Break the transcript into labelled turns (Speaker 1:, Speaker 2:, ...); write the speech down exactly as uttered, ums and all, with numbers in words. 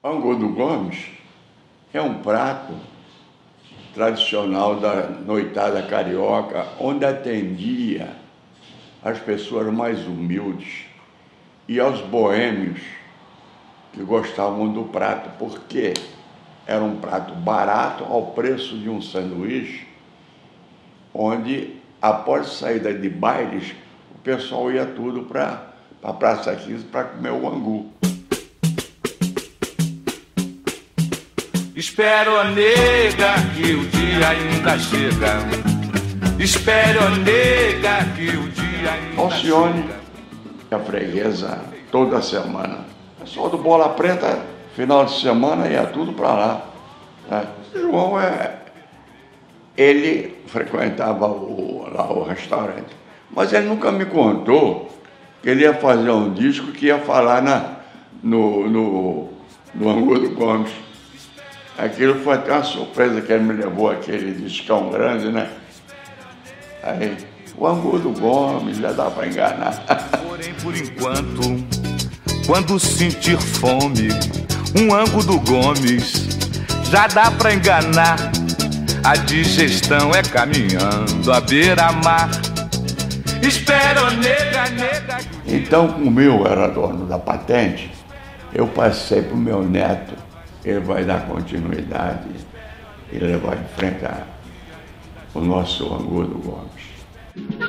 Speaker 1: Angu do Gomes é um prato tradicional da noitada carioca, onde atendia as pessoas mais humildes e aos boêmios que gostavam do prato, porque era um prato barato ao preço de um sanduíche, onde, após saída de bailes, o pessoal ia tudo para a Praça quinze para comer o angu.
Speaker 2: Espero, ó nega, que o dia ainda chega. Espero, ó nega, que o dia ainda
Speaker 1: Alcione,
Speaker 2: chega.
Speaker 1: a freguesa toda semana. O pessoal do Bola Preta, final de semana, ia tudo para lá. Né? João, é, ele frequentava o, lá o restaurante, mas ele nunca me contou que ele ia fazer um disco que ia falar na, no, no, no Angu do Gomes. Aquilo foi até uma surpresa que ele me levou, aquele discão grande, né? Aí, o Angu do Gomes, já dá para enganar.
Speaker 2: Porém, por enquanto, quando sentir fome, um Angu do Gomes já dá para enganar. A digestão é caminhando à beira-mar. Espero, nega, nega.
Speaker 1: Então, como eu era dono da patente, eu passei para o meu neto. Ele vai dar continuidade e levar em frente a, o nosso Angu do Gomes.